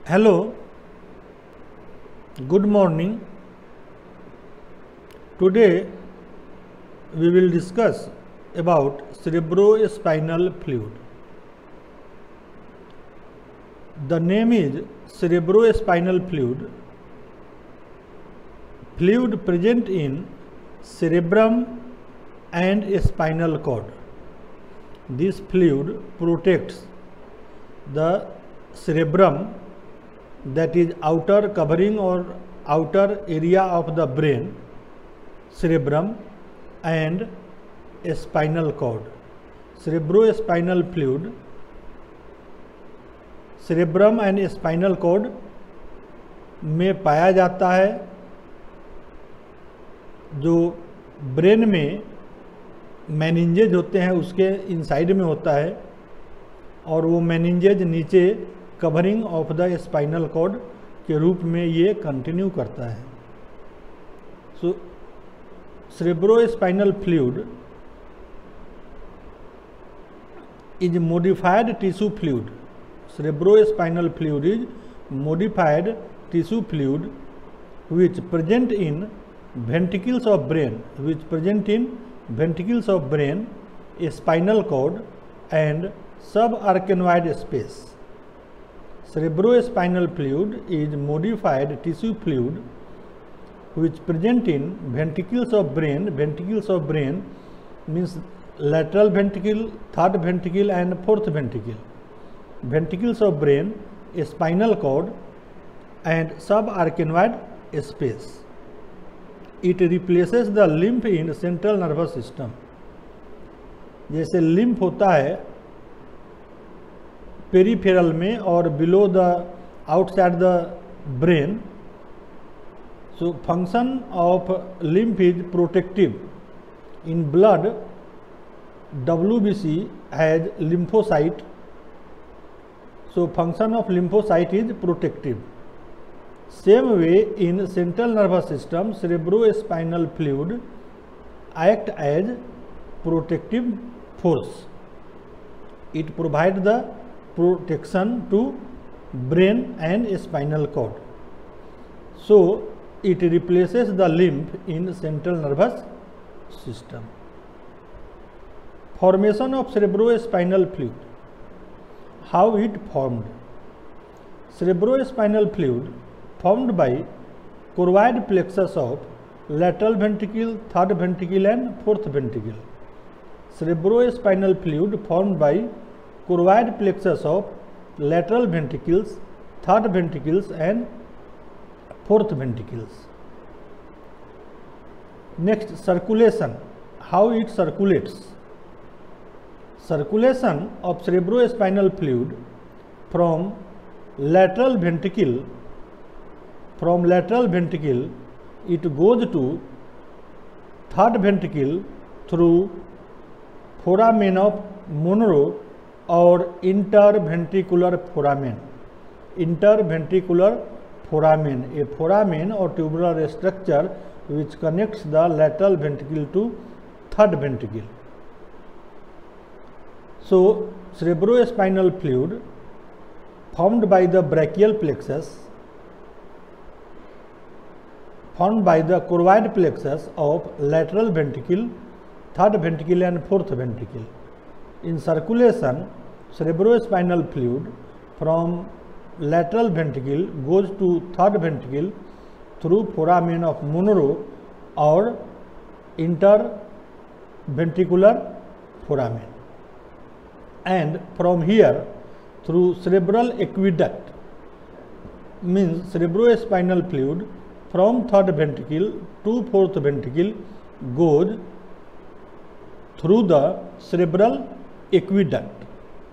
Hello, good morning. Today we will discuss about cerebrospinal fluid. The name is cerebrospinal fluid. Fluid present in cerebrum and spinal cord. This fluid protects the cerebrum, that is outer covering or outer area of the brain, cerebrum, and a spinal cord. Cerebrospinal fluid, cerebrum and spinal cord में पाया जाता है, जो brain में मेनिंजेज होते हैं उसके inside में होता है, और वो मेनिंजेज नीचे covering of the spinal cord के रूप में ये कंटिन्यू करता है. सो cerebrospinal fluid is modified tissue fluid. Cerebrospinal fluid is modified tissue fluid which present in ventricles of brain, a spinal cord and subarachnoid space. Cerebrospinal fluid is modified tissue fluid which present in ventricles of brain. Ventricles of brain means lateral ventricle, third ventricle and fourth ventricle. Ventricles of brain, a spinal cord and subarachnoid space. It replaces the lymph in central nervous system. जैसे lymph होता है peripheral में और below the outside the brain. So function of lymph is protective. In blood, WBC has lymphocyte. So function of lymphocyte is protective. Same way in central nervous system, cerebrospinal fluid act as protective force. It provides the protection to brain and spinal cord. So it replaces the lymph in central nervous system. Formation of cerebrospinal fluid. How it formed? Cerebrospinal fluid formed by choroid plexus of lateral ventricle, third ventricle and fourth ventricle. Cerebrospinal fluid formed by choroid plexus of lateral ventricles, third ventricles and fourth ventricles. Next, circulation. How it circulates? Circulation of cerebrospinal fluid from lateral ventricle, it goes to third ventricle through foramen of Monro or interventricular foramen. Interventricular foramen, a foramen or tubular structure which connects the lateral ventricle to third ventricle. So cerebrospinal fluid formed by the brachial plexus, formed by the choroid plexus of lateral ventricle, third ventricle and fourth ventricle. In circulation, cerebrospinal fluid from lateral ventricle goes to third ventricle through foramen of Monro or interventricular foramen, and from here through cerebral aqueduct, means cerebrospinal fluid from third ventricle to fourth ventricle goes through the cerebral aqueduct.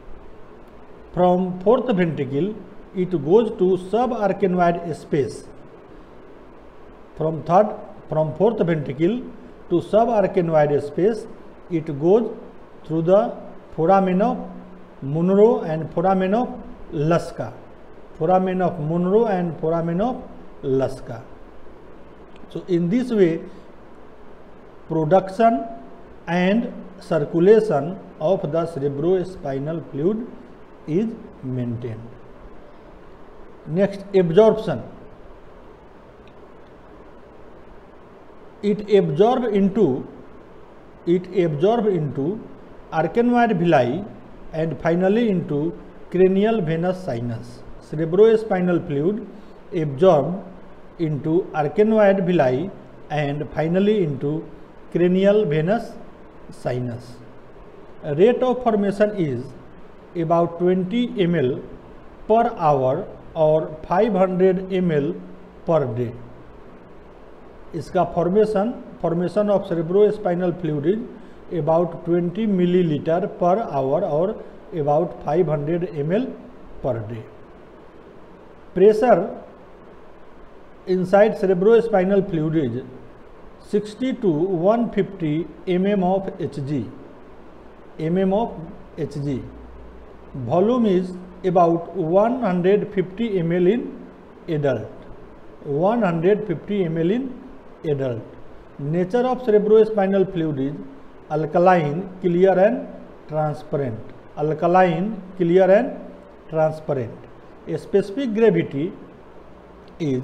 From fourth ventricle it goes to subarachnoid space. From fourth ventricle to subarachnoid space, it goes through the foramen of Monro and foramen of Lasker. Foramen of Monro and foramen of Lasker. So in this way, production and circulation of the cerebrospinal fluid is maintained. Next, absorption. It absorbs into arachnoid villi and finally into cranial venous sinus. Cerebrospinal fluid absorbed into arachnoid villi and finally into cranial venous sinus. Rate of formation is about 20 ml per hour or 500 ml per day. इसका formation of cerebrospinal fluid is about 20 milliliter per hour or about 500 ml per day. Pressure inside cerebrospinal fluid is 60 to 150 mm of Hg. Volume is about 150 ml in adult. 150 ml in adult. Nature of cerebrospinal fluid is alkaline, clear and transparent. Alkaline, clear and transparent. A specific gravity is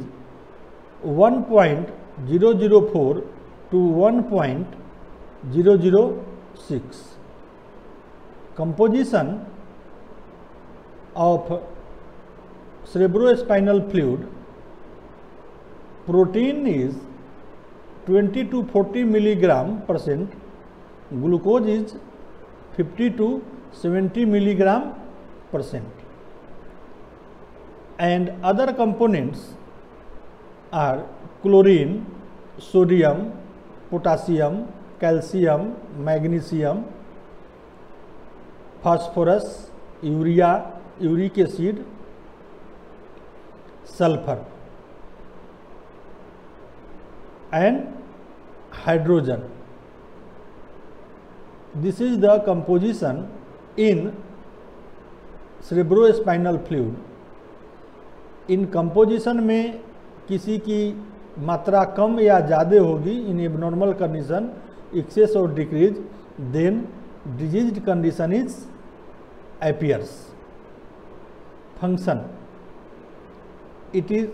1.004 to 1.006. Composition of cerebrospinal fluid: protein is 20 to 40 milligram percent, glucose is 50 to 70 milligram percent, and other components are chlorine, sodium, potassium, calcium, magnesium, phosphorus, urea, uric acid, sulfur and hydrogen. This is the composition in cerebrospinal fluid. इन composition में किसी की मात्रा कम या ज़्यादा होगी इन एबनॉर्मल कंडीशन, एक्सेस और decrease, then diseased condition is appears. Function: it is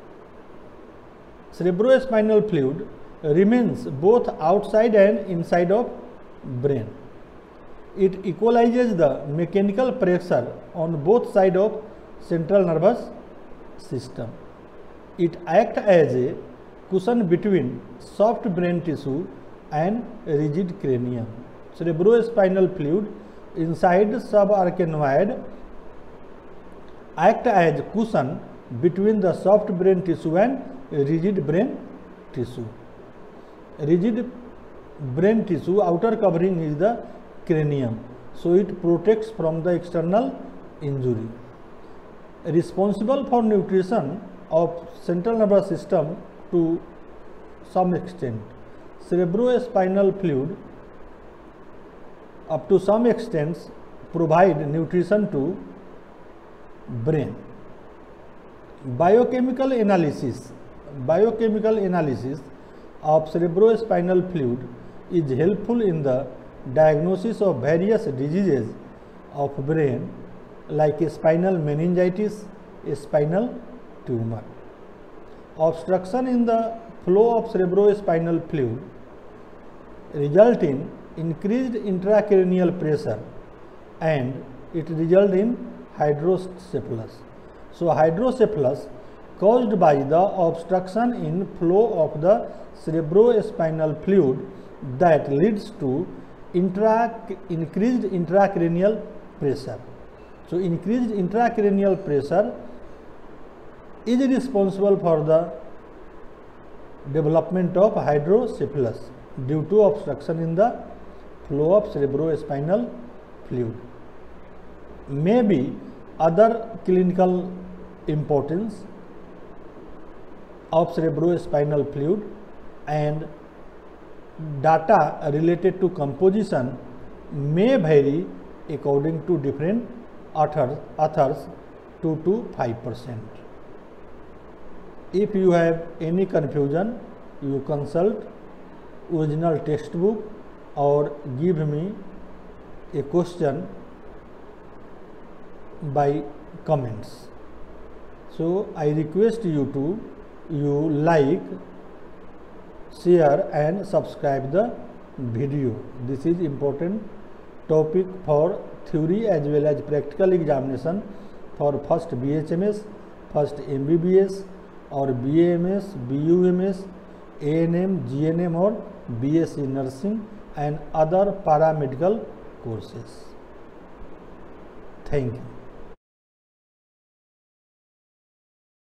cerebrospinal fluid remains both outside and inside of brain. It equalizes the mechanical pressure on both sides of central nervous system. It acts as a cushion between soft brain tissue and rigid cranium. Cerebrospinal fluid inside subarachnoid act as cushion between the soft brain tissue and rigid brain tissue. Rigid brain tissue outer covering is the cranium, so it protects from the external injury. Responsible for nutrition of central nervous system to some extent. Cerebrospinal fluid up to some extent provide nutrition to brain. Biochemical analysis of cerebrospinal fluid is helpful in the diagnosis of various diseases of brain like spinal meningitis, spinal tumor. Obstruction in the flow of cerebrospinal fluid result in increased intracranial pressure and it result in hydrocephalus. So hydrocephalus caused by the obstruction in flow of the cerebrospinal fluid that leads to increased intracranial pressure. So increased intracranial pressure is responsible for the development of hydrocephalus due to obstruction in the flow of cerebrospinal fluid. Maybe other clinical importance of cerebrospinal fluid and data related to composition may vary according to different authors 2 to 5%. If you have any confusion, you consult original textbook or give me a question by comments. So I request you to like, share and subscribe the video. This is important topic for theory as well as practical examination for first BHMS, first MBBS or BAMS, BUMS, ANM, GNM or BSc Nursing and other paramedical courses. Thank you.